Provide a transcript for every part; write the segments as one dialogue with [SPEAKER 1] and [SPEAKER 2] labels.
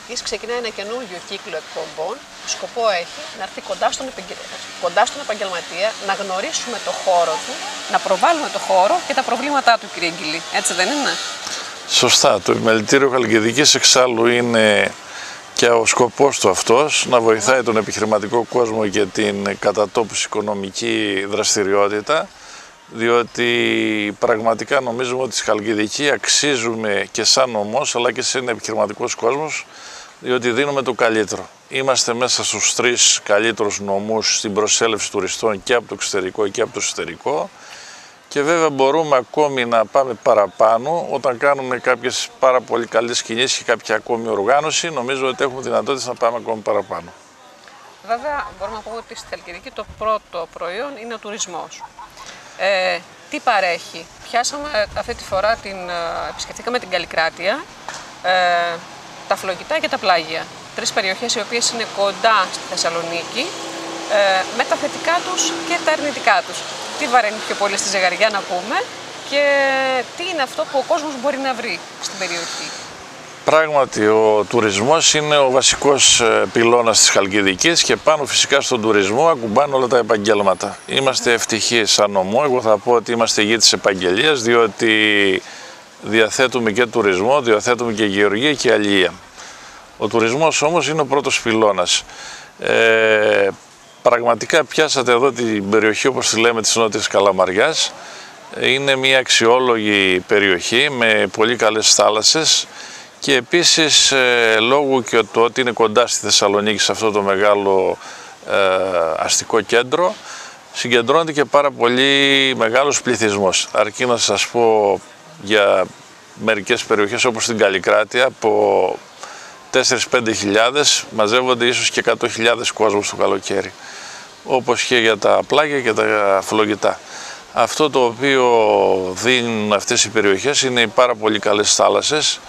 [SPEAKER 1] Χαλκιδικής ξεκινάει ένα καινούργιο κύκλο εκπομπών που σκοπό έχει να έρθει κοντά στον επαγγελματία, να γνωρίσουμε το χώρο του, να προβάλλουμε το χώρο και τα προβλήματά του, κύριε Γκυλή. Έτσι δεν είναι?
[SPEAKER 2] Σωστά. Το επιμελητήριο Χαλκιδικής εξάλλου είναι και ο σκοπός του αυτός, να βοηθάει τον επιχειρηματικό κόσμο και την κατατόπους οικονομική δραστηριότητα, διότι πραγματικά νομίζουμε ότι στη Χαλκιδική αξίζουμε και σαν νομός αλλά και σαν επιχειρηματικός κόσμος, διότι δίνουμε το καλύτερο. Είμαστε μέσα στους 3 καλύτερους νομούς στην προσέλευση τουριστών και από το εξωτερικό και από το εσωτερικό, και βέβαια μπορούμε ακόμη να πάμε παραπάνω όταν κάνουμε κάποιες πάρα πολύ καλές κινήσεις και κάποια ακόμη οργάνωση. Νομίζω ότι έχουμε δυνατότητα να πάμε ακόμη παραπάνω.
[SPEAKER 1] Βέβαια, μπορούμε να πούμε ότι στη Χαλκιδική το πρώτο προϊόν είναι ο τουρισμός. Τι παρέχει? Πιάσαμε αυτή τη φορά, επισκεφτήκαμε την Καλλικράτεια, τα Φλογητά και τα Πλάγια. 3 περιοχές οι οποίες είναι κοντά στη Θεσσαλονίκη, με τα θετικά τους και τα αρνητικά τους. Τι βαραίνει πιο πολύ στη ζεγαριά, να πούμε, και τι είναι αυτό που ο κόσμος μπορεί να βρει στην περιοχή?
[SPEAKER 2] Πράγματι, ο τουρισμός είναι ο βασικός πυλώνας της Χαλκιδικής και πάνω φυσικά στον τουρισμό ακουμπάνε όλα τα επαγγέλματα. Είμαστε ευτυχείς σαν νομό. Εγώ θα πω ότι είμαστε γη της επαγγελίας, διότι διαθέτουμε και τουρισμό, διαθέτουμε και γεωργία και αλληλεία. Ο τουρισμός όμως είναι ο πρώτος πυλώνας. Πραγματικά πιάσατε εδώ την περιοχή, όπως τη λέμε, της Νότιας Καλαμαριάς. Είναι μια αξιόλογη περιοχή με πολύ καλές θάλασσες και επίσης λόγω και το ότι είναι κοντά στη Θεσσαλονίκη, σε αυτό το μεγάλο αστικό κέντρο, συγκεντρώνεται και πάρα πολύ μεγάλος πληθυσμός. Αρκεί να σας πω για μερικές περιοχές όπως την Καλλικράτεια, από 4-5 χιλιάδες μαζεύονται ίσως και 100.000 κόσμος το καλοκαίρι, όπως και για τα Πλάγια και τα Φλογητά. Αυτό το οποίο δίνουν αυτές οι περιοχές είναι οι πάρα πολύ καλές θάλασσες,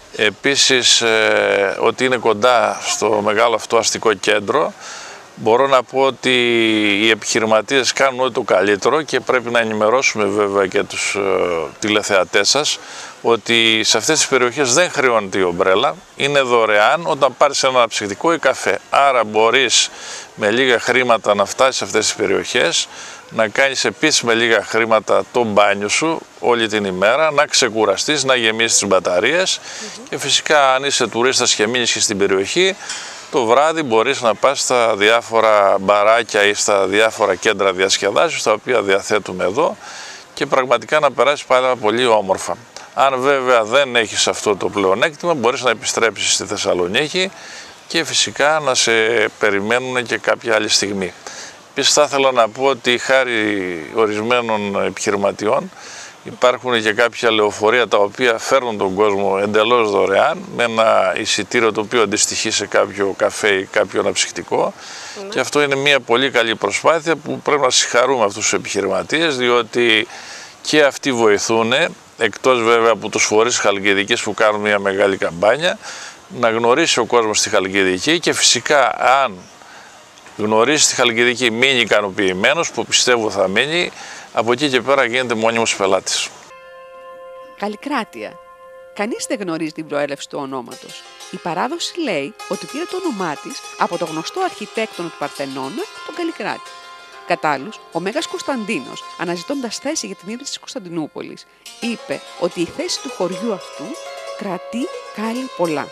[SPEAKER 2] επίσης ότι είναι κοντά στο μεγάλο αυτό αστικό κέντρο. Μπορώ να πω ότι οι επιχειρηματίες κάνουν ό,τι το καλύτερο και πρέπει να ενημερώσουμε βέβαια και τους τηλεθεατές σας ότι σε αυτές τις περιοχές δεν χρεώνεται η ομπρέλα, είναι δωρεάν όταν πάρεις ένα ψυχτικό ή καφέ. Άρα μπορείς με λίγα χρήματα να φτάσεις σε αυτές τις περιοχές, να κάνεις επίσης με λίγα χρήματα το μπάνιο σου όλη την ημέρα, να ξεκουραστείς, να γεμίσεις τις μπαταρίες και φυσικά αν είσαι τουρίστας και μείνεις και στην περιοχή, το βράδυ μπορείς να πας στα διάφορα μπαράκια ή στα διάφορα κέντρα διασκεδάσεως τα οποία διαθέτουμε εδώ και πραγματικά να περάσεις πάρα πολύ όμορφα. Αν βέβαια δεν έχεις αυτό το πλεονέκτημα, μπορείς να επιστρέψεις στη Θεσσαλονίκη και φυσικά να σε περιμένουν και κάποια άλλη στιγμή. Επίσης θα ήθελα να πω ότι χάρη ορισμένων επιχειρηματιών υπάρχουν και κάποια λεωφορεία τα οποία φέρνουν τον κόσμο εντελώς δωρεάν με ένα εισιτήριο το οποίο αντιστοιχεί σε κάποιο καφέ ή κάποιο αναψυκτικό και αυτό είναι μια πολύ καλή προσπάθεια που πρέπει να συγχαρούμε αυτούς τους επιχειρηματίες, διότι και αυτοί βοηθούν, εκτός βέβαια από τους φορείς Χαλκιδικής που κάνουν μια μεγάλη καμπάνια, να γνωρίσει ο κόσμος τη Χαλκιδική και φυσικά αν γνωρίσει τη Χαλκιδική, μείνει ικανοποιημένος, που πιστεύω θα μείνει, από εκεί και πέρα γίνεται μόνιμος πελάτης.
[SPEAKER 3] Καλλικράτεια. Κανείς δεν γνωρίζει την προέλευση του ονόματος. Η παράδοση λέει ότι πήρε το όνομά της από το γνωστό αρχιτέκτονο του Παρθενώνα, τον Καλλικράτη. Κατά άλλους, ο Μέγας Κωνσταντίνος, αναζητώντας θέση για την ίδρυση της Κωνσταντινούπολης, είπε ότι η θέση του χωριού αυτού κρατεί κάλλη πολλά.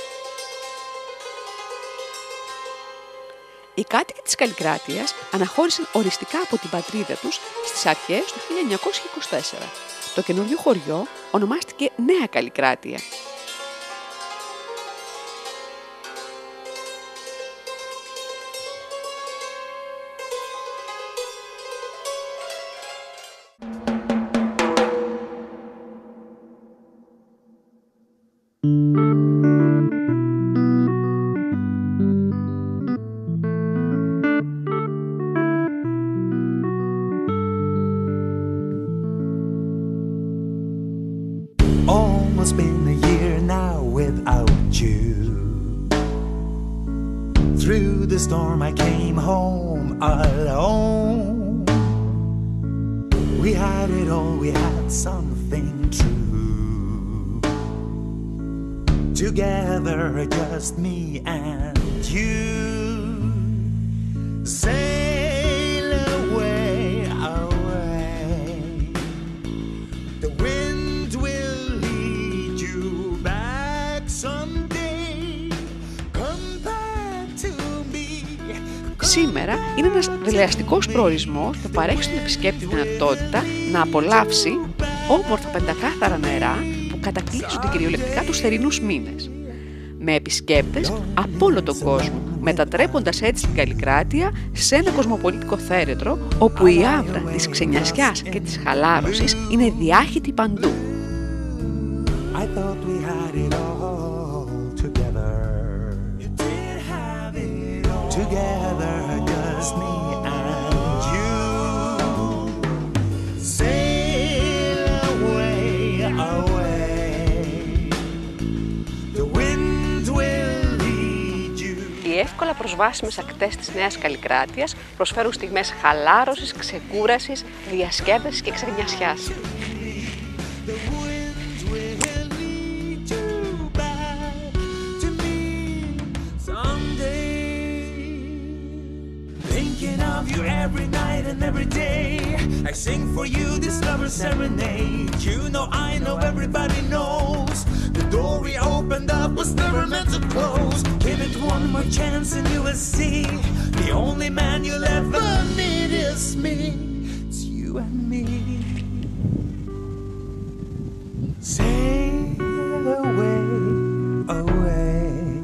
[SPEAKER 3] Οι κάτοικοι της Καλλικράτειας αναχώρησαν οριστικά από την πατρίδα τους στις αρχές του 1924. Το καινούριο χωριό ονομάστηκε Νέα Καλλικράτεια.
[SPEAKER 4] Almost been a year now without you. Through the storm I came home alone. We had it all, we had something true. together, just me and you. Sail away, away. The wind will lead you back someday. Come back to me.
[SPEAKER 3] Σήμερα είναι ένας δελεαστικός προορισμός που παρέχει στον επισκέπτη τη δυνατότητα να απολαύσει όμορφα πεντακάθαρα νερά που κατακλείζονται κυριολεκτικά τους θερινούς μήνες. Με επισκέπτες από όλο τον κόσμο, μετατρέποντας έτσι την Καλλικράτεια σε ένα κοσμοπολιτικό θέρετρο όπου η άβρα της ξενιασιάς και της χαλάρωσης είναι διάχυτη παντού.
[SPEAKER 4] I thought we had it all together. You did have it all together, just me and you. Sail away, away. The wind will lead you.
[SPEAKER 3] Οι εύκολα προσβάσιμες ακτές της Νέας Καλλικράτειας προσφέρουν στιγμές χαλάρωσης, ξεκούρασης, διασκέδασης και ξενιασιάς.
[SPEAKER 4] The wind will lead you back to me someday. Thinking of you every night and every day. I sing for you this lover's serenade. You know, I know, everybody knows. The door we opened up was never meant to close. Give it one more chance and you will see. The only man you'll ever need is me. It's you and me. Sail away, away.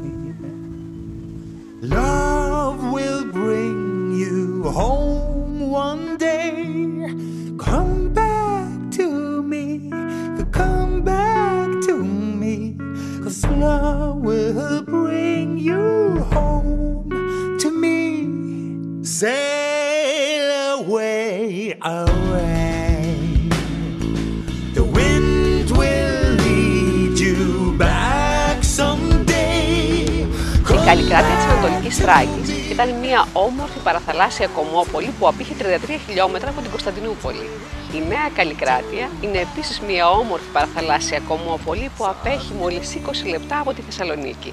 [SPEAKER 4] Love will bring you home one day. Come back to me, come back to me, 'cause love will bring you home to me. Sail away, away. The wind will lead you back someday.
[SPEAKER 3] Η Καλλικράτεια της Ανατολικής Θράκης ήταν μια όμορφη παραθαλάσσια κομμόπολη που απήχε 33 χιλιόμετρα από την Κωνσταντινούπολη. Η Νέα Καλλικράτεια είναι επίσης μια όμορφη παραθαλάσσια κομμόπολη που απέχει μόλις 20 λεπτά από τη Θεσσαλονίκη.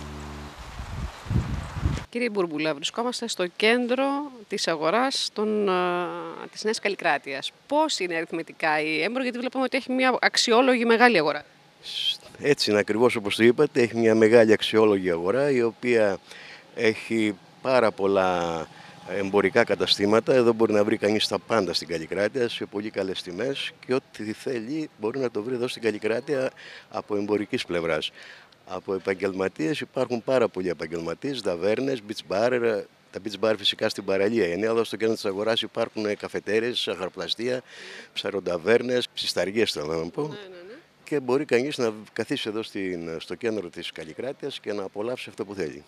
[SPEAKER 3] Κύριε Μπουρμπουλά, βρισκόμαστε στο κέντρο της αγοράς της Νέας Καλλικράτειας. Πώς είναι αριθμητικά η Έμπρο, γιατί βλέπουμε ότι έχει μια αξιόλογη μεγάλη αγορά.
[SPEAKER 5] Έτσι είναι ακριβώς όπως το είπατε, έχει μια μεγάλη αξιόλογη αγορά η οποία έχει πάρα πολλά εμπορικά καταστήματα. Εδώ μπορεί να βρει κανείς τα πάντα στην Καλλικράτεια σε πολύ καλές τιμές και ό,τι θέλει μπορεί να το βρει εδώ στην Καλλικράτεια από εμπορικής πλευράς. Από επαγγελματίες υπάρχουν πάρα πολλοί επαγγελματίες, ταβέρνες, beach bar. Τα beach bar φυσικά στην παραλία είναι, αλλά στο κέντρο της αγοράς υπάρχουν καφετέρειες, αχαροπλαστεία, ψαροταβέρνες, ψισταριές θέλω να πω. Και μπορεί κανείς να καθίσει εδώ στο κέντρο της Καλλικράτειας και να απολαύσει αυτό που θέλει.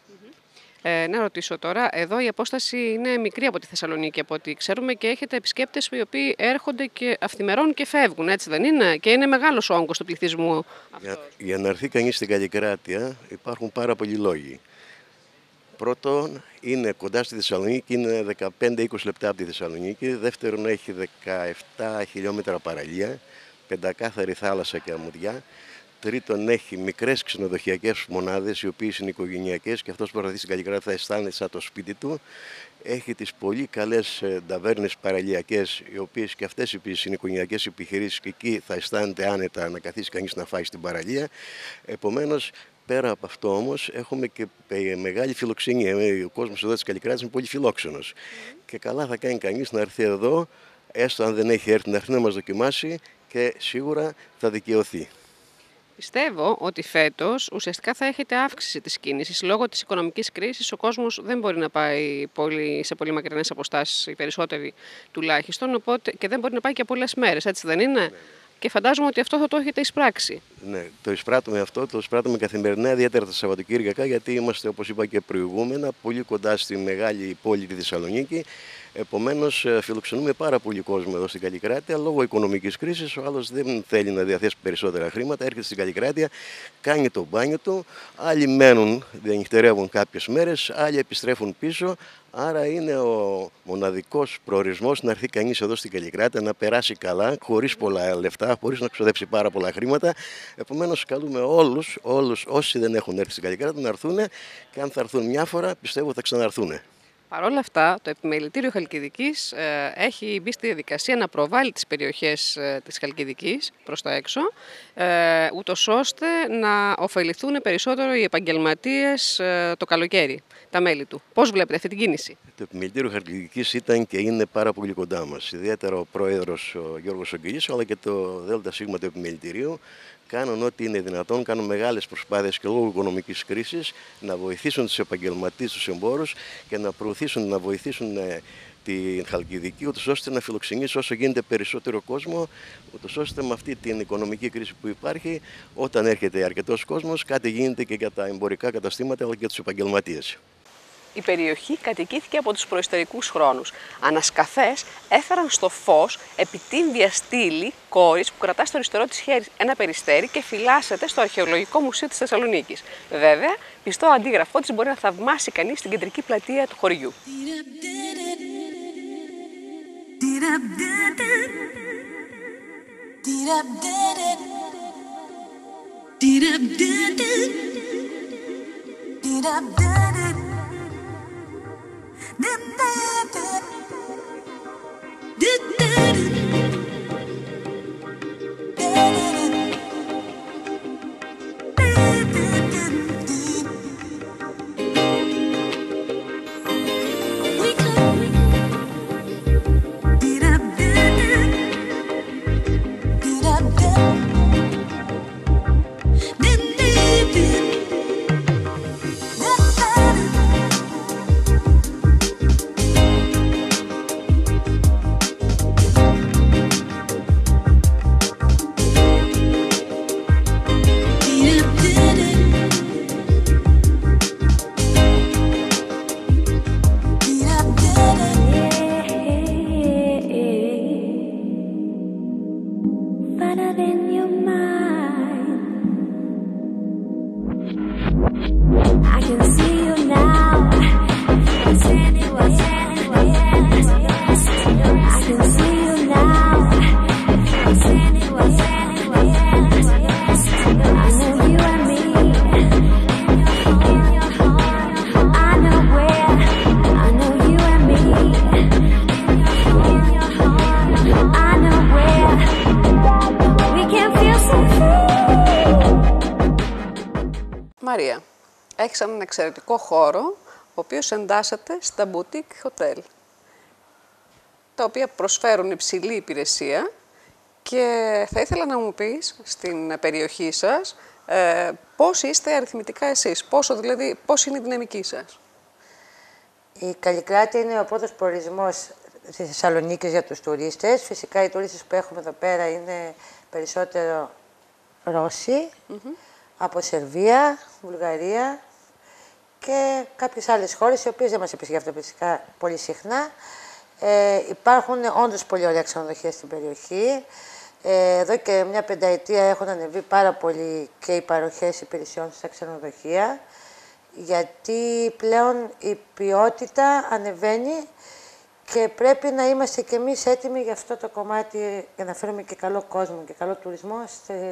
[SPEAKER 3] Να ρωτήσω τώρα, εδώ η απόσταση είναι μικρή από τη Θεσσαλονίκη από ό,τι ξέρουμε και έχετε επισκέπτες οι οποίοι έρχονται και αυθημερών και φεύγουν, έτσι δεν είναι? Και είναι μεγάλος ο όγκος του πληθυσμού.
[SPEAKER 5] Για να έρθει κανείς στην Καλλικράτεια υπάρχουν πάρα πολλοί λόγοι. Πρώτον, είναι κοντά στη Θεσσαλονίκη, είναι 15-20 λεπτά από τη Θεσσαλονίκη. Δεύτερον, έχει 17 χιλιόμετρα παραλία, πεντακάθαρη θάλασσα και αμμουδιά. Τρίτον, έχει μικρές ξενοδοχειακές μονάδες, οι οποίες είναι οικογενειακές και αυτός που θα στην Καλλικράτεια θα αισθάνεται σαν το σπίτι του. Έχει τις πολύ καλές ταβέρνες παραλιακές, οι οποίες και αυτές επίσης είναι οικογενειακές επιχειρήσεις και εκεί θα αισθάνεται άνετα να καθίσει κανείς να φάει στην παραλία. Επομένως, πέρα από αυτό όμως, έχουμε και μεγάλη φιλοξενία. Ο κόσμος εδώ της Καλλικράτειας είναι πολύ φιλόξενος. Και καλά θα κάνει κανείς να έρθει εδώ, έστω αν δεν έχει έρθει, να έρθει να μας δοκιμάσει και σίγουρα θα δικαιωθεί.
[SPEAKER 3] Πιστεύω ότι φέτος ουσιαστικά θα έχετε αύξηση της κίνησης. Λόγω της οικονομικής κρίσης ο κόσμος δεν μπορεί να πάει σε πολύ μακρινές αποστάσεις, οι περισσότεροι τουλάχιστον, οπότε, και δεν μπορεί να πάει και πολλές μέρες, έτσι δεν είναι? Και φαντάζομαι ότι αυτό θα το έχετε εισπράξει.
[SPEAKER 5] Ναι, το εισπράττουμε αυτό, το εισπράττουμε καθημερινά, ιδιαίτερα τα Σαββατοκύριακα, γιατί είμαστε, όπως είπα και προηγούμενα, πολύ κοντά στη μεγάλη πόλη τη Θεσσαλονίκη. Επομένως, φιλοξενούμε πάρα πολύ κόσμο εδώ στην Καλλικράτεια. Λόγω οικονομικής κρίσης, ο άλλος δεν θέλει να διαθέσει περισσότερα χρήματα. Έρχεται στην Καλλικράτεια, κάνει το μπάνιο του. Άλλοι μένουν, διανυχτερεύουν κάποιες μέρες, άλλοι επιστρέφουν πίσω. Άρα είναι ο μοναδικός προορισμός να έρθει κανείς εδώ στην Καλλικράτεια, να περάσει καλά, χωρίς πολλά λεφτά, χωρίς να ξοδέψει πάρα πολλά χρήματα. Επομένως, καλούμε όλους όσοι δεν έχουν έρθει στην Καλλικράτεια να έρθουν, και αν θα έρθουν μια φορά, πιστεύω θα ξαναρθούν.
[SPEAKER 1] Παρ' όλα αυτά, το Επιμελητήριο Χαλκιδικής έχει μπει στη διαδικασία να προβάλλει τις περιοχές της Χαλκιδικής προς τα έξω, ούτως ώστε να ωφεληθούν περισσότερο οι επαγγελματίες το καλοκαίρι, τα μέλη του. Πώς βλέπετε αυτή την κίνηση?
[SPEAKER 5] Το Επιμελητήριο Χαλκιδικής ήταν και είναι πάρα πολύ κοντά μας. Ιδιαίτερα ο πρόεδρος ο Γιώργος Ογγελής, αλλά και το ΔΣ του Επιμελητηρίου κάνουν ό,τι είναι δυνατόν, κάνουν μεγάλες προσπάθειες και λόγω οικονομικής κρίσης να βοηθήσουν τους επαγγελματίες, τους εμπόρους και να προωθήσουν, να βοηθήσουν την Χαλκιδική, ούτως ώστε να φιλοξενήσει όσο γίνεται περισσότερο κόσμο, ούτως ώστε με αυτή την οικονομική κρίση που υπάρχει, όταν έρχεται αρκετός κόσμος, κάτι γίνεται και για τα εμπορικά καταστήματα αλλά και για τους επαγγελματίες.
[SPEAKER 1] Η περιοχή κατοικήθηκε από τους προϊστορικούς χρόνους. Ανασκαφές έφεραν στο φως επιτύμβια στήλη κόρης που κρατά στο αριστερό της χέρι ένα περιστέρι και φυλάσσεται στο Αρχαιολογικό Μουσείο της Θεσσαλονίκης. Βέβαια, πιστό αντίγραφό της μπορεί να θαυμάσει κανείς στην κεντρική πλατεία του χωριού. Μαρία, έχεις έναν εξαιρετικό χώρο, ο οποίος εντάσσεται στα boutique hotel, τα οποία προσφέρουν υψηλή υπηρεσία, και θα ήθελα να μου πεις στην περιοχή σας πώς είστε αριθμητικά εσείς, πώς είναι η δυναμική σας.
[SPEAKER 6] Η Καλλικράτεια είναι ο πρώτος προορισμός της Θεσσαλονίκης για τους τουρίστες. Φυσικά οι τουρίστες που έχουμε εδώ πέρα είναι περισσότερο Ρώσοι, από Σερβία, Βουλγαρία και κάποιες άλλες χώρες, οι οποίες δεν μας επισκέφτονται φυσικά πολύ συχνά. Υπάρχουν όντως πολύ ωραία ξενοδοχεία στην περιοχή. Εδώ και μια πενταετία έχουν ανεβεί πάρα πολύ και οι παροχές υπηρεσιών στα ξενοδοχεία, γιατί πλέον η ποιότητα ανεβαίνει και πρέπει να είμαστε κι εμείς έτοιμοι για αυτό το κομμάτι, για να φέρουμε και καλό κόσμο και καλό τουρισμό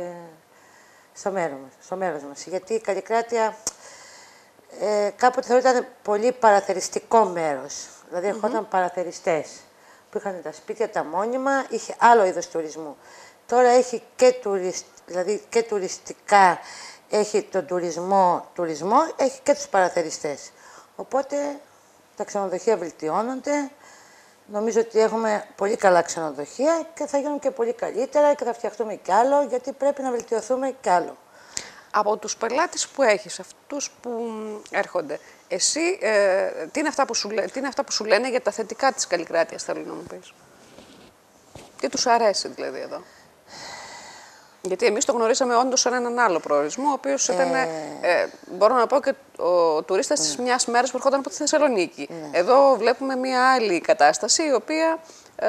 [SPEAKER 6] στο μέρος μας. Γιατί η Καλλικράτεια κάποτε θεωρείται πολύ παραθεριστικό μέρος. Δηλαδή ερχόταν παραθεριστές που είχαν τα σπίτια, τα μόνιμα, είχε άλλο είδος τουρισμού. Τώρα έχει και τουριστικά, έχει τον τουρισμό, έχει και τους παραθεριστές. Οπότε τα ξενοδοχεία βελτιώνονται. Νομίζω ότι έχουμε πολύ καλά ξενοδοχεία και θα γίνουν και πολύ καλύτερα και θα φτιαχτούμε κι άλλο, γιατί πρέπει να βελτιωθούμε κι άλλο.
[SPEAKER 1] Από τους πελάτες που έχεις, αυτούς που έρχονται, εσύ τι είναι αυτά που σου λένε για τα θετικά της Καλλικράτειας, θέλω να μου πεις. Τι τους αρέσει δηλαδή εδώ. Γιατί εμείς το γνωρίσαμε όντως σε έναν άλλο προορισμό, ο οποίος ήταν, μπορώ να πω, και ο τουρίστας της μιας μέρας που ερχόταν από τη Θεσσαλονίκη. Εδώ βλέπουμε μια άλλη κατάσταση, η οποία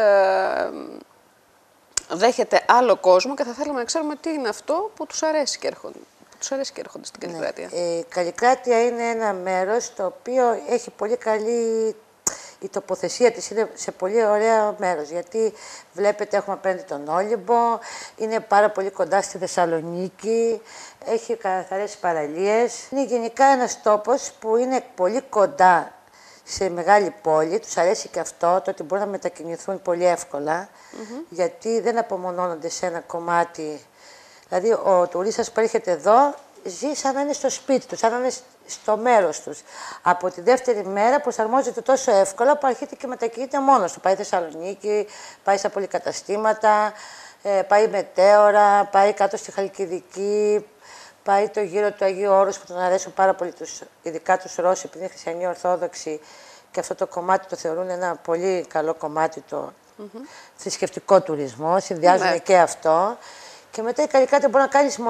[SPEAKER 1] δέχεται άλλο κόσμο και θα θέλαμε να ξέρουμε τι είναι αυτό που τους αρέσει και έρχονται στην Καλλικράτεια.
[SPEAKER 6] Η Καλλικράτεια είναι ένα μέρος το οποίο έχει πολύ καλή η τοποθεσία της είναι σε πολύ ωραίο μέρος, γιατί βλέπετε έχουμε απέναντι τον Όλυμπο, είναι πάρα πολύ κοντά στη Θεσσαλονίκη, έχει καθαρές παραλίες. Είναι γενικά ένας τόπος που είναι πολύ κοντά σε μεγάλη πόλη, τους αρέσει και αυτό, το ότι μπορούν να μετακινηθούν πολύ εύκολα, γιατί δεν απομονώνονται σε ένα κομμάτι. Δηλαδή, ο τουρίστας που έρχεται εδώ ζει σαν να είναι στο σπίτι του, σαν να είναι στο μέρος τους. Από τη δεύτερη μέρα προσαρμόζεται τόσο εύκολα που αρχίζει και μετακινείται μόνος του. Πάει Θεσσαλονίκη, πάει στα πολυκαταστήματα, πάει Μετέωρα, πάει κάτω στη Χαλκιδική, πάει το γύρο του Αγίου Όρους που τον αρέσουν πάρα πολύ, ειδικά τους Ρώσους, επειδή είναι χριστιανοί Ορθόδοξοι και αυτό το κομμάτι το θεωρούν ένα πολύ καλό κομμάτι, το θρησκευτικό τουρισμό, συνδυάζουν και αυτό. Και μετά η Καλλικράτεια μπορεί να κάνεις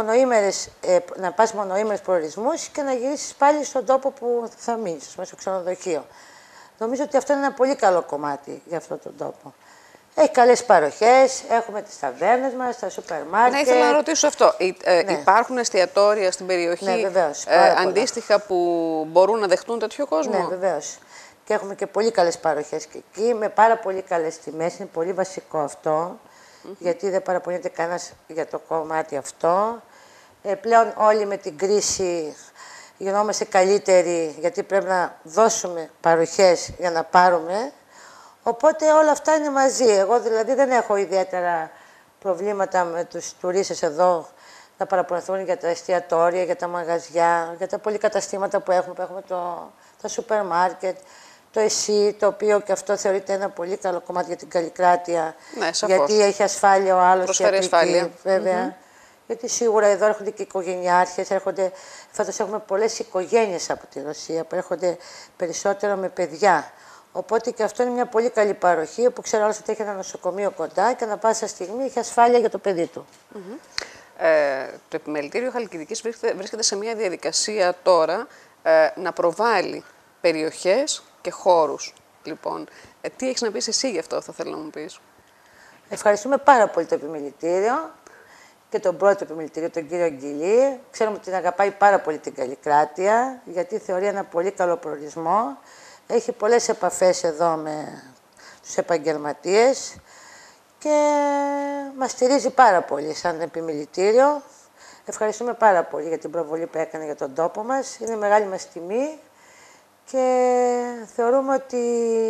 [SPEAKER 6] να πας μονοήμερες προορισμούς και να γυρίσεις πάλι στον τόπο που θα μείνεις, στο ξενοδοχείο. Νομίζω ότι αυτό είναι ένα πολύ καλό κομμάτι για αυτόν τον τόπο. Έχει καλές παροχές, έχουμε τις ταβέρνες μας, τα σούπερ μάρκετ.
[SPEAKER 3] Ναι, ήθελα να ρωτήσω αυτό. Υπάρχουν εστιατόρια στην περιοχή,
[SPEAKER 6] ναι, βεβαίως,
[SPEAKER 3] αντίστοιχα που μπορούν να δεχτούν τέτοιο κόσμο?
[SPEAKER 6] Ναι, βεβαίως. Και έχουμε και πολύ καλές παροχές και εκεί, με πάρα πολύ καλές τιμές. Είναι πολύ βασικό αυτό, γιατί δεν παραπονιέται κανένας για το κομμάτι αυτό. Πλέον όλοι με την κρίση γινόμαστε καλύτεροι, γιατί πρέπει να δώσουμε παροχές για να πάρουμε. Οπότε όλα αυτά είναι μαζί. Εγώ δηλαδή δεν έχω ιδιαίτερα προβλήματα με τους τουρίστες εδώ να παραπονεθούν για τα εστιατόρια, για τα μαγαζιά, για τα πολυκαταστήματα που έχουμε τα σούπερ μάρκετ, το ΕΣΥ, το οποίο και αυτό θεωρείται ένα πολύ καλό κομμάτι για την Καλλικράτεια.
[SPEAKER 3] Ναι, σαφώς.
[SPEAKER 6] Γιατί έχει ασφάλεια ο άλλος.
[SPEAKER 3] Προσφέρει ασφάλεια.
[SPEAKER 6] Βέβαια. Γιατί σίγουρα εδώ έρχονται και οικογενειάρχες, φέτος έχουμε πολλές οικογένειες από τη Ρωσία που έρχονται περισσότερο με παιδιά. Οπότε και αυτό είναι μια πολύ καλή παροχή, όπου ξέρω άλλος ότι έχει ένα νοσοκομείο κοντά και ανά πάσα στιγμή έχει ασφάλεια για το παιδί του.
[SPEAKER 3] Το Επιμελητήριο Χαλκιδικής βρίσκεται σε μια διαδικασία τώρα να προβάλλει περιοχές και χώρους. Λοιπόν, τι έχεις να πεις εσύ γι' αυτό, θα θέλω να μου πεις?
[SPEAKER 6] Ευχαριστούμε πάρα πολύ το Επιμελητήριο και τον πρώτο Επιμελητήριο, τον κύριο Αγγελή. Ξέρουμε ότι την αγαπάει πάρα πολύ την Καλλικράτεια, γιατί θεωρεί ένα πολύ καλό προορισμό. Έχει πολλές επαφές εδώ με τους επαγγελματίες και μας στηρίζει πάρα πολύ σαν Επιμελητήριο. Ευχαριστούμε πάρα πολύ για την προβολή που έκανε για τον τόπο μας. Είναι μεγάλη μας τιμή και θεωρούμε ότι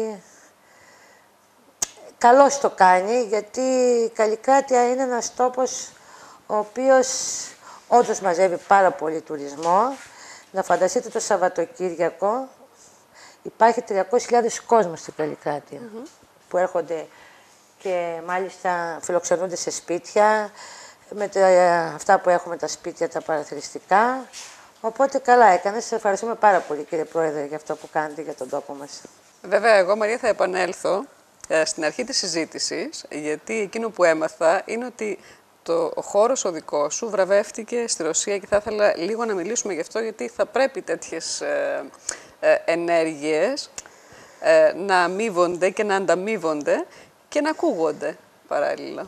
[SPEAKER 6] καλώς το κάνει, γιατί η Καλλικράτεια είναι ένας τόπος ο οποίος όντως μαζεύει πάρα πολύ τουρισμό. Να φανταστείτε το Σαββατοκύριακο υπάρχει 300.000 κόσμος στην Καλλικράτεια που έρχονται και μάλιστα φιλοξενούνται σε σπίτια, με αυτά που έχουμε τα σπίτια, τα παραθυριστικά. Οπότε καλά έκανες. Σας ευχαριστούμε πάρα πολύ, κύριε Πρόεδρε, για αυτό που κάνετε για τον τόπο μας.
[SPEAKER 3] Βέβαια, εγώ, Μαρία, θα επανέλθω στην αρχή της συζήτησης, γιατί εκείνο που έμαθα είναι ότι ο χώρος ο δικός σου βραβεύτηκε στη Ρωσία και θα ήθελα λίγο να μιλήσουμε γι' αυτό, γιατί θα πρέπει τέτοιες ενέργειες να αμείβονται και να ανταμείβονται και να ακούγονται παράλληλα.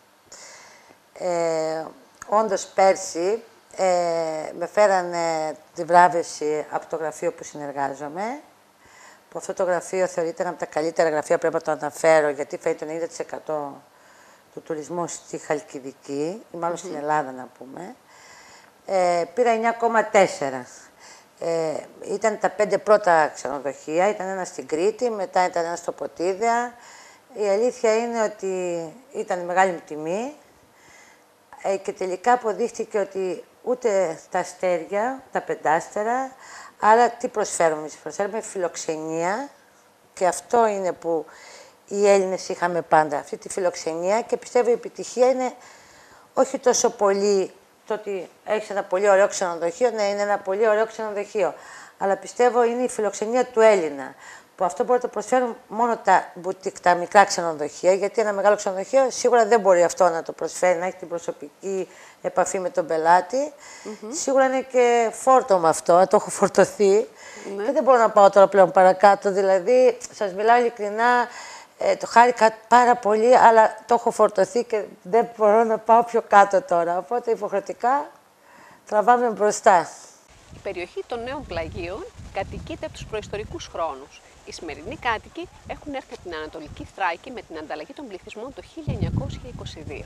[SPEAKER 6] Όντως, πέρσι με φέρανε τη βράβευση από το γραφείο που συνεργάζομαι, που αυτό το γραφείο θεωρείται ένα από τα καλύτερα γραφεία, πρέπει να το αναφέρω, γιατί φέρει το 90% του τουρισμού στη Χαλκιδική, ή μάλλον στην Ελλάδα να πούμε. Πήρα 9,4. Ήταν τα 5 πρώτα ξενοδοχεία, ήταν ένα στην Κρήτη, μετά ήταν ένα στο Ποτίδια. Η αλήθεια είναι ότι ήταν μεγάλη τιμή και τελικά αποδείχτηκε ότι ούτε τα αστέρια, τα 5άστερα, άρα τι προσφέρουμε? Προσφέρουμε φιλοξενία και αυτό είναι που οι Έλληνες είχαμε πάντα, αυτή τη φιλοξενία, και πιστεύω η επιτυχία είναι όχι τόσο πολύ το ότι έχεις ένα πολύ ωραίο ξενοδοχείο, ναι, είναι ένα πολύ ωραίο ξενοδοχείο, αλλά πιστεύω είναι η φιλοξενία του Έλληνα, που αυτό μπορεί να το προσφέρουν μόνο τα μπουτίκ, τα μικρά ξενοδοχεία, γιατί ένα μεγάλο ξενοδοχείο σίγουρα δεν μπορεί αυτό να το προσφέρει, να έχει την προσωπική επαφή με τον πελάτη. Σίγουρα είναι και φόρτωμα αυτό, το έχω φορτωθεί και δεν μπορώ να πάω τώρα πλέον παρακάτω, δηλαδή σας μιλάω ειλικρινά, το χάρηκα πάρα πολύ, αλλά το έχω φορτωθεί και δεν μπορώ να πάω πιο κάτω τώρα, οπότε υποχρεωτικά τραβάμε μπροστά.
[SPEAKER 3] Η περιοχή των Νέων Πλαγίων κατοικείται από τους προϊστορικούς χρόνους Οι σημερινοί κάτοικοι έχουν έρθει από την Ανατολική Θράκη με την ανταλλαγή των πληθυσμών το 1922.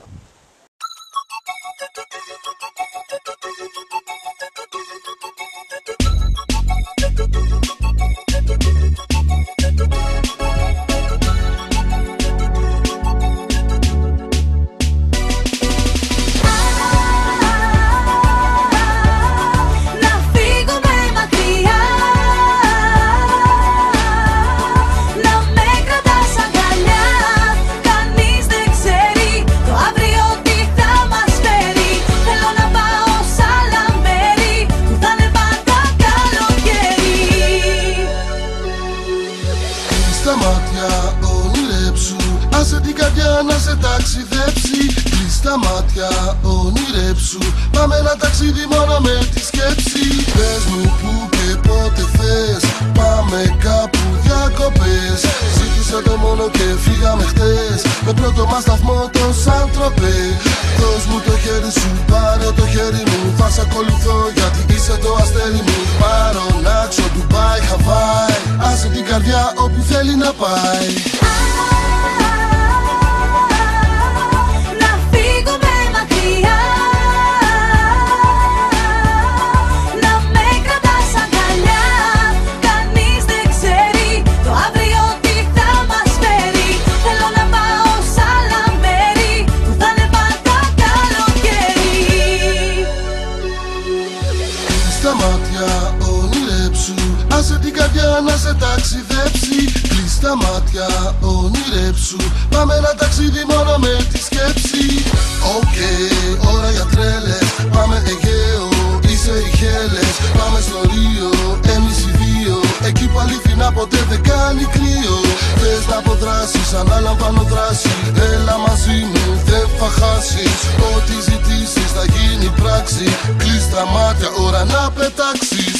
[SPEAKER 7] Να σε ταξιδέψει, κλείς τα μάτια, ονειρέψου. Πάμε ένα ταξίδι μόνο με τη σκέψη. Πες μου που και πότε θες, πάμε κάπου διακοπές. Ζήτησα το μόνο και φύγαμε χτες, με πρώτο μας σταθμό το Σαντροπέ. Δώσ' μου το χέρι σου, πάρε το χέρι μου, θα σ' ακολουθώ γιατί είσαι το αστέρι μου. Παρονάξω, Ντουμπάι, Χαβάι, άσε την καρδιά όπου θέλει να πάει. Άσε την καρδιά να σε ταξιδέψει, κλείς τα μάτια, ονειρέψου. Πάμε ένα ταξίδι μόνο με τη σκέψη. Οκ, ώρα για τρέλες, πάμε Αιγαίο, είσαι οι Χέλες. Πάμε στο Ρίο, εμείς οι δύο, εκεί που αλήθινα ποτέ δεν κάνει κρύο. Θες να αποδράσεις, αναλαμβάνω δράση, έλα μαζί μου, δεν θα χάσεις. Ό,τι ζητήσεις θα γίνει πράξη, κλείς τα μάτια, ώρα να πετάξεις.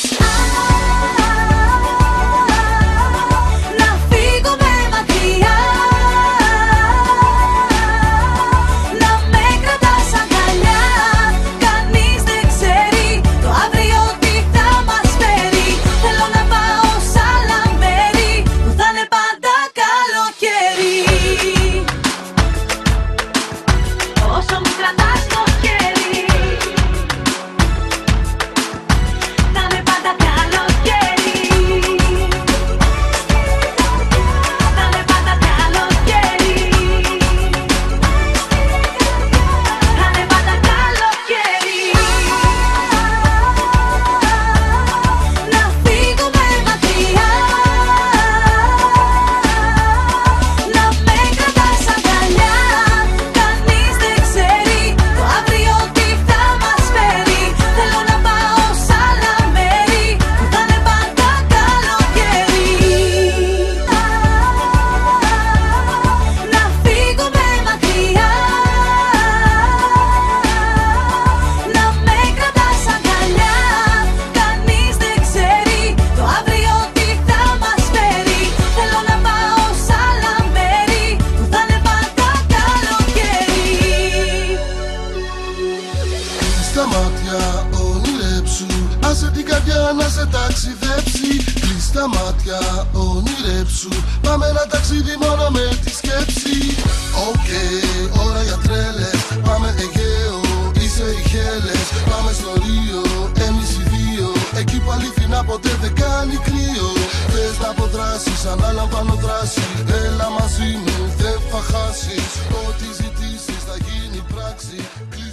[SPEAKER 7] Άσε την καρδιά να σε ταξιδέψει, κλείς τα μάτια, ονειρέψου. Πάμε ένα ταξίδι μόνο με τη σκέψη. Οκ, ώρα για τρέλες, πάμε Αιγαίο, είσαι οι Χέλες. Πάμε στο Ρίο, εμείς οι δύο, εκεί που αλήθινα ποτέ δεν κάνει κρύο. Θες να αποδράσεις, αναλαμβάνω δράση, έλα μαζί μου, δεν θα χάσεις. Ό,τι ζητήσεις θα γίνει πράξη.